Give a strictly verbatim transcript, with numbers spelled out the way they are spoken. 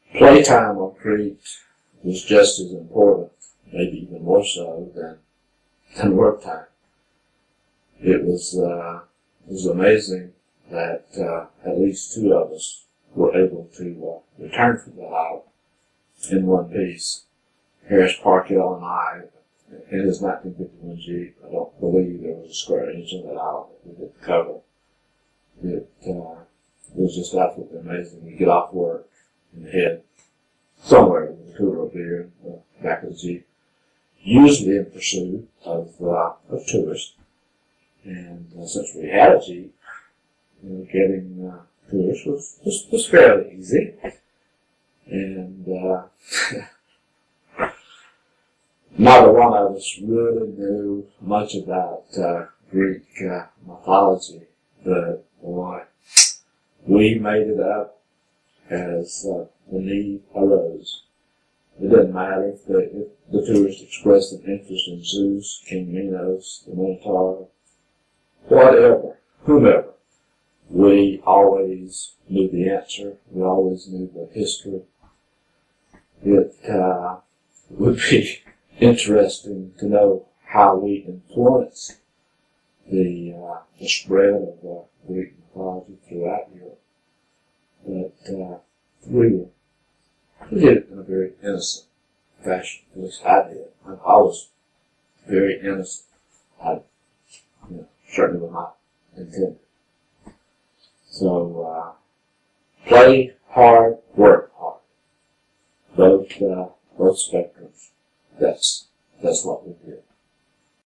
Playtime on Crete was just as important, maybe even more so, than, than work time. It was, uh, it was amazing that uh, at least two of us were able to uh, return from the house in one piece. Harris Parkell and I, in his nineteen fifty-one Jeep, I don't believe there was a square inch in that aisle that we didn't cover. It, uh, it was just absolutely amazing. We get off work and head somewhere with a cooler of beer in the back of the Jeep, usually in pursuit of, uh, of tourists. And uh, since we had a Jeep, you know, getting uh, tourists was, was, was fairly easy. And uh, neither one of us really knew much about uh, Greek uh, mythology, but boy, we made it up as uh, the need arose. It didn't matter if the, if the tourists expressed an interest in Zeus, King Minos, the Minotaur, whatever, whomever. We always knew the answer. We always knew the history. It uh, would be interesting to know how we influenced the, uh, the spread of uh, Greek mythology throughout Europe. But uh, we, were, we did it in a very innocent fashion. At least I did. I, I was very innocent. I you know, certainly was not intended. So, uh, play hard, work hard. Both, uh, both spectrums. That's, that's what we did.